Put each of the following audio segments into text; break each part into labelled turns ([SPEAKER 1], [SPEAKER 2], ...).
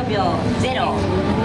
[SPEAKER 1] 秒0。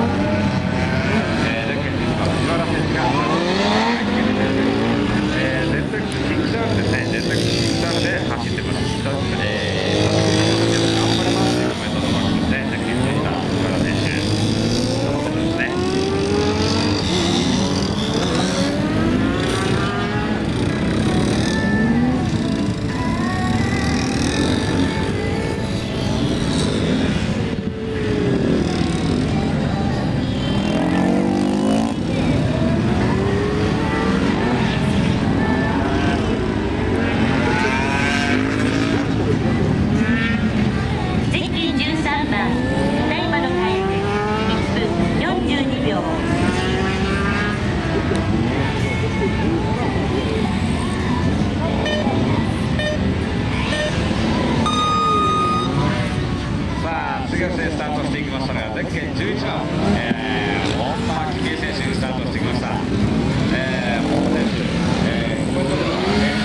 [SPEAKER 2] スタートしていきましたが、ゼッケン11番、本間喜恵選手スタートしてきました。本間選手、ここでは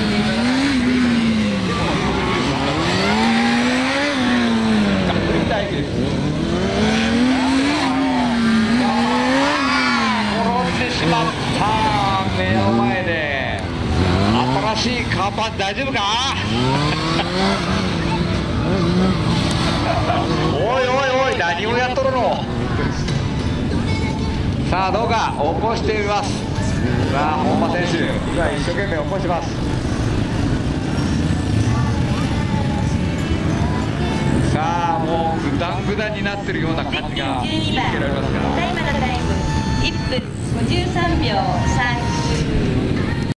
[SPEAKER 2] 大事です。転んでしまった、目の前で。新しいカーパン大丈夫か？おいおいおい、何をやっとるの。さあどうか起こしてみます。さあ本間選手今一生懸命起こします。さあもうグダングダンになってるような感じが見受けられますが、
[SPEAKER 1] タイムのタイム1分53秒